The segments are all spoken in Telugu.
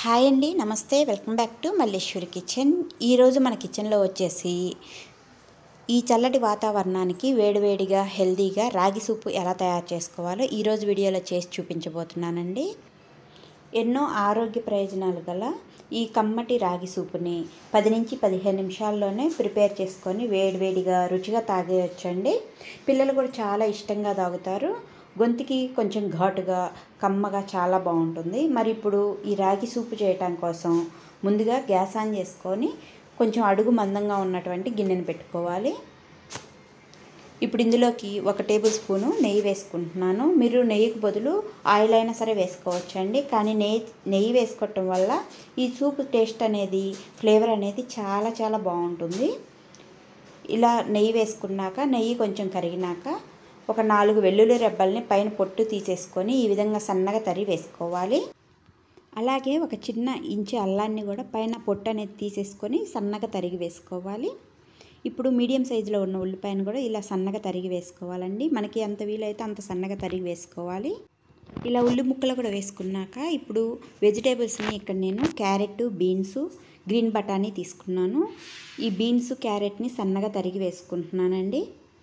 హాయ్ అండి, నమస్తే. Welcome back to Malleshwari kitchen. ఈరోజు మన కిచెన్లో వచ్చేసి ఈ చల్లటి వాతావరణానికి వేడివేడిగా హెల్దీగా రాగి సూపు ఎలా తయారు చేసుకోవాలో ఈరోజు వీడియోలో చేసి చూపించబోతున్నానండి. ఎన్నో ఆరోగ్య ప్రయోజనాలు గల ఈ కమ్మటి రాగి సూపుని 10 నుంచి 15 నిమిషాల్లోనే ప్రిపేర్ చేసుకొని వేడివేడిగా రుచిగా తాగేయచ్చండి. పిల్లలు కూడా చాలా ఇష్టంగా తాగుతారు. గొంతుకి కొంచెం ఘాటుగా కమ్మగా చాలా బాగుంటుంది. మరి ఇప్పుడు ఈ రాగి సూపు చేయటం కోసం ముందుగా గ్యాస్ ఆన్ చేసుకొని కొంచెం అడుగు మందంగా ఉన్నటువంటి గిన్నెను పెట్టుకోవాలి. ఇప్పుడు ఇందులోకి 1 టేబుల్ స్పూను నెయ్యి వేసుకుంటున్నాను. మీరు నెయ్యికి బదులు ఆయిల్ అయినా సరే వేసుకోవచ్చండి. కానీ నెయ్యి వేసుకోవటం వల్ల ఈ సూప్ టేస్ట్ అనేది, ఫ్లేవర్ అనేది చాలా చాలా బాగుంటుంది. ఇలా నెయ్యి వేసుకున్నాక నెయ్యి కొంచెం కరిగినాక ఒక 4 వెల్లుల్లి రెబ్బల్ని పైన పొట్టు తీసేసుకొని ఈ విధంగా సన్నగా తరిగి వేసుకోవాలి. అలాగే ఒక చిన్న ఇంచు అల్లాన్ని కూడా పైన పొట్టు అనేది తీసేసుకొని సన్నగా తరిగి వేసుకోవాలి. ఇప్పుడు మీడియం సైజులో ఉన్న ఉల్లిపాయను కూడా ఇలా సన్నగా తరిగి వేసుకోవాలండి. మనకి ఎంత వీలైతే అంత సన్నగా తరిగి వేసుకోవాలి. ఇలా ఉల్లి ముక్కలు కూడా వేసుకున్నాక ఇప్పుడు వెజిటేబుల్స్ని ఇక్కడ నేను క్యారెట్, బీన్స్, గ్రీన్ బఠానీ తీసుకున్నాను. ఈ బీన్స్, క్యారెట్ని సన్నగా తరిగి వేసుకుంటున్నానండి.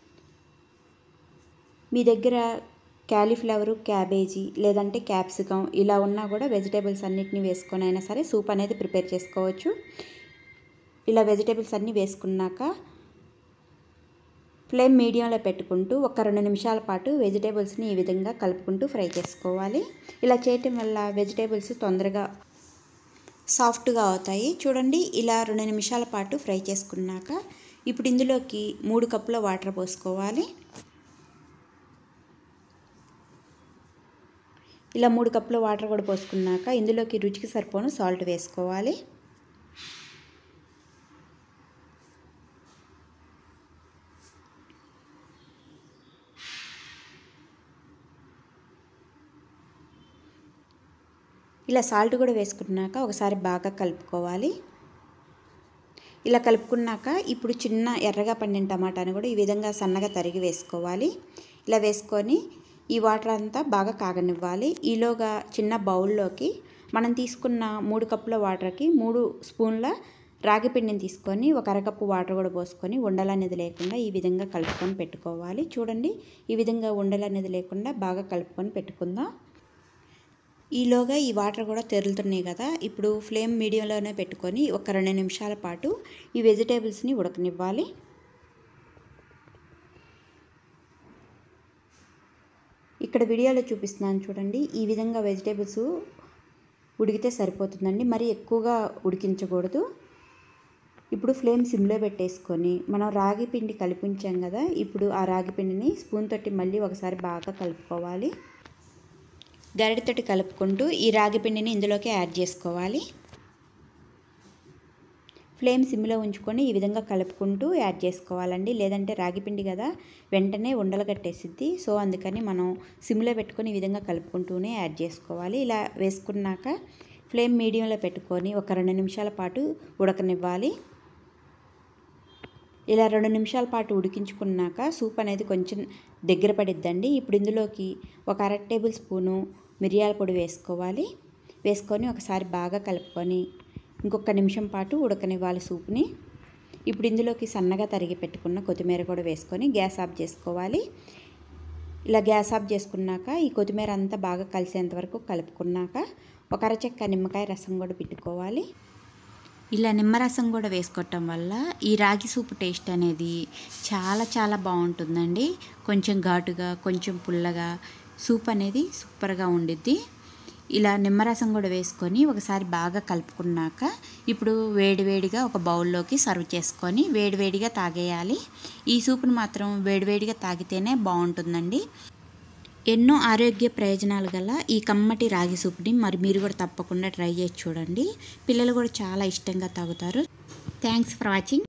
మీ దగ్గర క్యాలీఫ్లవరు, క్యాబేజీ లేదంటే క్యాప్సికమ్ ఇలా ఉన్నా కూడా వెజిటేబుల్స్ అన్నిటిని వేసుకొని అయినా సరే సూప్ అనేది ప్రిపేర్ చేసుకోవచ్చు. ఇలా వెజిటేబుల్స్ అన్నీ వేసుకున్నాక ఫ్లేమ్ మీడియంలో పెట్టుకుంటూ ఒక 2 నిమిషాల పాటు వెజిటేబుల్స్ని ఈ విధంగా కలుపుకుంటూ ఫ్రై చేసుకోవాలి. ఇలా చేయటం వల్ల వెజిటేబుల్స్ తొందరగా సాఫ్ట్గా అవుతాయి. చూడండి, ఇలా 2 నిమిషాల పాటు ఫ్రై చేసుకున్నాక ఇప్పుడు ఇందులోకి 3 కప్పుల వాటర్ పోసుకోవాలి. ఇలా 3 కప్పుల వాటర్ కూడా పోసుకున్నాక ఇందులోకి రుచికి సరిపోను సాల్ట్ వేసుకోవాలి. ఇలా సాల్ట్ కూడా వేసుకున్నాక ఒకసారి బాగా కలుపుకోవాలి. ఇలా కలుపుకున్నాక ఇప్పుడు చిన్న ఎర్రగా పండిన టమాటాని కూడా ఈ విధంగా సన్నగా తరిగి వేసుకోవాలి. ఇలా వేసుకొని ఈ వాటర్ అంతా బాగా కాగనివ్వాలి. ఈలోగా చిన్న బౌల్లోకి మనం తీసుకున్న 3 కప్పుల వాటర్కి 3 స్పూన్ల రాగి పిండిని తీసుకొని ఒక అరకప్పు వాటర్ కూడా పోసుకొని ఉండలు అనేది లేకుండా ఈ విధంగా కలుపుకొని పెట్టుకోవాలి. చూడండి, ఈ విధంగా ఉండలు అనేది లేకుండా బాగా కలుపుకొని పెట్టుకుందాం. ఈలోగా ఈ వాటర్ కూడా తెరులుతున్నాయి కదా, ఇప్పుడు ఫ్లేమ్ మీడియంలోనే పెట్టుకొని ఒక 2 నిమిషాల పాటు ఈ వెజిటేబుల్స్ని ఉడకనివ్వాలి. ఇక్కడ వీడియోలో చూపిస్తున్నాను చూడండి, ఈ విధంగా వెజిటేబుల్స్ ఉడికితే సరిపోతుందండి. మరి ఎక్కువగా ఉడికించకూడదు. ఇప్పుడు ఫ్లేమ్ సిమ్లో పెట్టేసుకొని మనం రాగి పిండి కలిపించాం కదా, ఇప్పుడు ఆ రాగి పిండిని స్పూన్ తోటి మళ్ళీ ఒకసారి బాగా కలుపుకోవాలి. గరిటెతోటి కలుపుకుంటూ ఈ రాగి పిండిని ఇందులోకి యాడ్ చేసుకోవాలి. ఫ్లేమ్ సిమ్లో ఉంచుకొని ఈ విధంగా కలుపుకుంటూ యాడ్ చేసుకోవాలండి. లేదంటే రాగి పిండి కదా, వెంటనే ఉండలు కట్టేసిద్ది. సో అందుకని మనం సిమ్లో పెట్టుకొని ఈ విధంగా కలుపుకుంటూనే యాడ్ చేసుకోవాలి. ఇలా వేసుకున్నాక ఫ్లేమ్ మీడియంలో పెట్టుకొని ఒక 2 నిమిషాల పాటు ఉడకనివ్వాలి. ఇలా 2 నిమిషాల పాటు ఉడికించుకున్నాక సూప్ అనేది కొంచెం దగ్గర పడిద్దండి. ఇప్పుడు ఇందులోకి ఒక 1/2 టేబుల్ స్పూను మిరియాల పొడి వేసుకోవాలి. వేసుకొని ఒకసారి బాగా కలుపుకొని ఇంకొక నిమిషం పాటు ఉడకనివ్వాలి సూప్ని. ఇప్పుడు ఇందులోకి సన్నగా తరిగి పెట్టుకున్న కొత్తిమీర కూడా వేసుకొని గ్యాస్ ఆఫ్ చేసుకోవాలి. ఇలా గ్యాస్ ఆఫ్ చేసుకున్నాక ఈ కొత్తిమీర అంతా బాగా కలిసేంత వరకు కలుపుకున్నాక ఒక అరచెక్క నిమ్మకాయ రసం కూడా పెట్టుకోవాలి. ఇలా నిమ్మరసం కూడా వేసుకోవటం వల్ల ఈ రాగి సూప్ టేస్ట్ అనేది చాలా చాలా బాగుంటుందండి. కొంచెం ఘాటుగా, కొంచెం పుల్లగా సూప్ అనేది సూపర్గా ఉండిద్ది. ఇలా నిమ్మరసం కూడా వేసుకొని ఒకసారి బాగా కలుపుకున్నాక ఇప్పుడు వేడివేడిగా ఒక బౌల్లోకి సర్వ్ చేసుకొని వేడివేడిగా తాగేయాలి. ఈ సూప్ను మాత్రం వేడివేడిగా తాగితేనే బాగుంటుందండి. ఎన్నో ఆరోగ్య ప్రయోజనాలు గల ఈ కమ్మటి రాగి సూప్ని మరి మీరు కూడా తప్పకుండా ట్రై చేసి చూడండి. పిల్లలు కూడా చాలా ఇష్టంగా తాగుతారు. Thanks for watching.